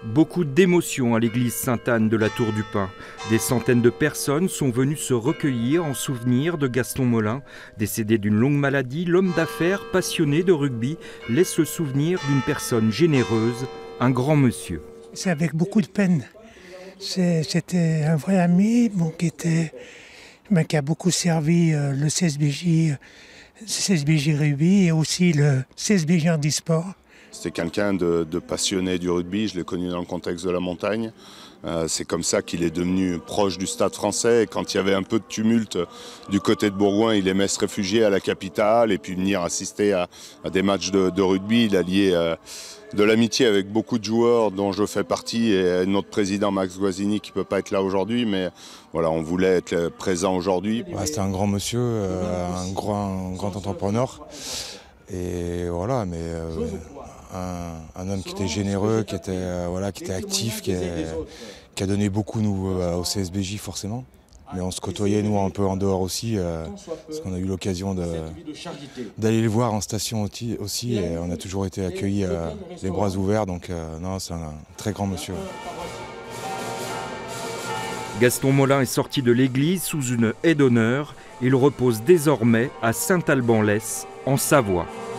Beaucoup d'émotions à l'église Sainte-Anne de la Tour du Pin. Des centaines de personnes sont venues se recueillir en souvenir de Gaston Molin. Décédé d'une longue maladie, l'homme d'affaires passionné de rugby laisse le souvenir d'une personne généreuse, un grand monsieur. C'est avec beaucoup de peine. C'était un vrai ami qui a beaucoup servi le CSBJ Rugby et aussi le CSBJ Handisport. C'était quelqu'un de passionné du rugby, je l'ai connu dans le contexte de la montagne. C'est comme ça qu'il est devenu proche du Stade Français. Et quand il y avait un peu de tumulte du côté de Bourgoin, il aimait se réfugier à la capitale et puis venir assister à des matchs de rugby. Il a lié de l'amitié avec beaucoup de joueurs dont je fais partie et notre président Max Guazzini qui ne peut pas être là aujourd'hui. Mais voilà, on voulait être présent aujourd'hui. Ouais, c'était un grand monsieur, un grand entrepreneur. Et voilà, mais un homme qui était généreux, qui était actif, qui a donné beaucoup au CSBJ forcément. Mais on se côtoyait nous un peu en dehors aussi, parce qu'on a eu l'occasion d'aller le voir en station aussi et on a toujours été accueillis les bras ouverts. Donc non, c'est un très grand monsieur. Gaston Molin est sorti de l'église sous une haie d'honneur. Il repose désormais à Saint-Alban-l'Hesse, en Savoie.